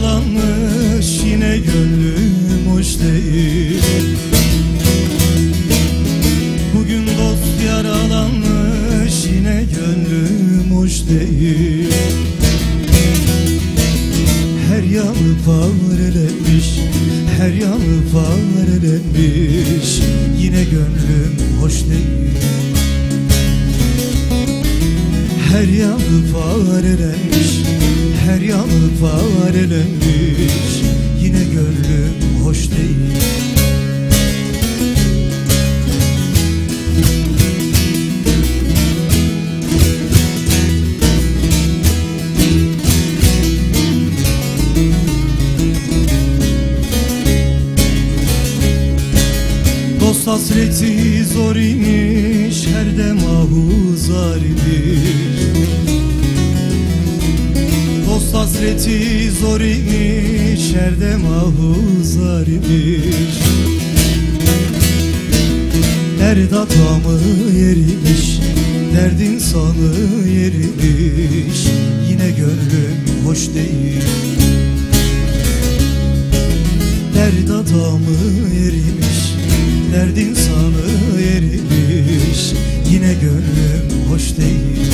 yaralanmış, yine gönlüm hoş değil. Bugün dost yaralanmış, yine gönlüm hoş değil. Her yanı parelenmiş, her yanı parelenmiş, yine gönlüm hoş değil. Her yanı parelenmiş, her yanı parelenmiş, yine gönlüm hoş değil. Dost hasreti zor imiş, her dem ahuzar imiş. Dost hasreti zor imiş, her dem ahuzar imiş. Derd atamı yerimiş, derdin sanı yerimiş, yine gönlüm hoş değil. Derd adamı erimiş, derdin sanı erimiş, yine gönlüm hoş değil.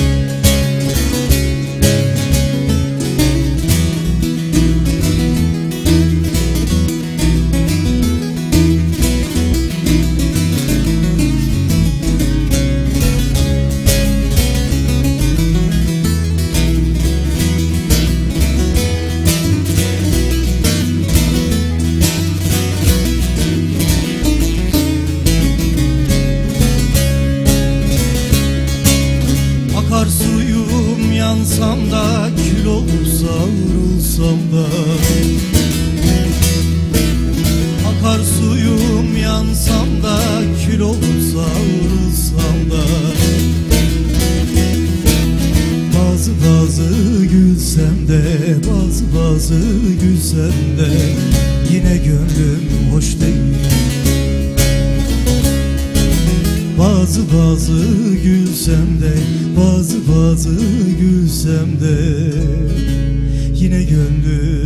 Akar suyum yansam da, kül olup savrulsam da. Akar suyum yansam da, kül olup savrulsam da. Bazı gülsem de, bazı gülsem de, yine gönlüm hoş değil. Bazı gülsem de, bazı gülsem de, yine gönlüm